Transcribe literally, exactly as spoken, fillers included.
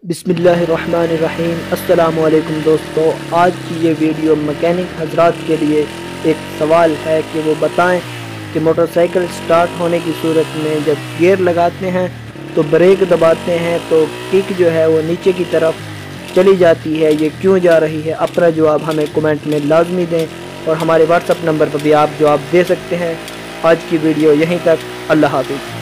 बिस्मिल्लाहिर्रहमानिर्रहीम। अस्सलाम वालेकुम दोस्तों, आज की ये वीडियो मैकेनिक हजरात के लिए एक सवाल है कि वो बताएं कि मोटरसाइकिल स्टार्ट होने की सूरत में जब गियर लगाते हैं तो ब्रेक दबाते हैं तो किक जो है वो नीचे की तरफ चली जाती है, ये क्यों जा रही है। अपना जवाब हमें कमेंट में लाजमी दें और हमारे व्हाट्सअप नंबर पर भी आप जवाब दे सकते हैं। आज की वीडियो यहीं तक। अल्लाह हाफ़िज़।